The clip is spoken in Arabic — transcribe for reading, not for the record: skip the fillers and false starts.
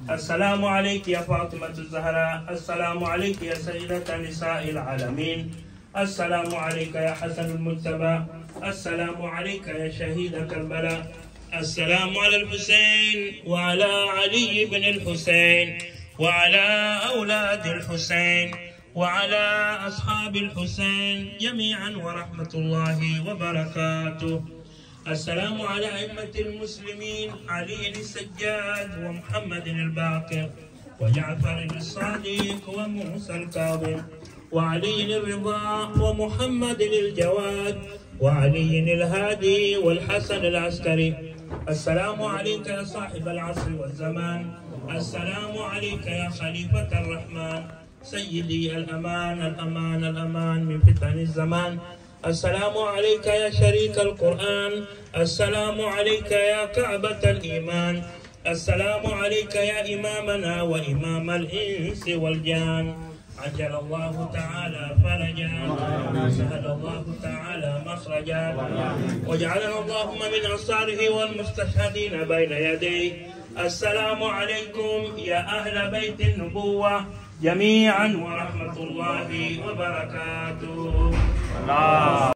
السلام عليك يا فاطمة الزهراء، السلام عليك يا سيدة نساء العالمين، السلام عليك يا حسن المجتبى، السلام عليك يا شهيد كربلاء، السلام على الحسين وعلى علي بن الحسين وعلى أولاد الحسين وعلى أصحاب الحسين جميعا ورحمة الله وبركاته. السلام على أئمة المسلمين علي السجاد ومحمد الباقر وجعفر الصادق وموسى الكاظم وعلي الرضا ومحمد الجواد وعلي الهادي والحسن العسكري. السلام عليك يا صاحب العصر والزمان، السلام عليك يا خليفة الرحمن سيدي الأمان الأمان الأمان من فتن الزمان. السلام عليك يا شريك القرآن، السلام عليك يا كعبة الإيمان، السلام عليك يا إمامنا وإمام الإنس والجان. عجل الله تعالى فرجا وسهل الله تعالى مخرجا وجعلنا اللهم من أنصاره والمستشهدين بين يديه. السلام عليكم يا أهل بيت النبوة جميعا ورحمة الله وبركاته.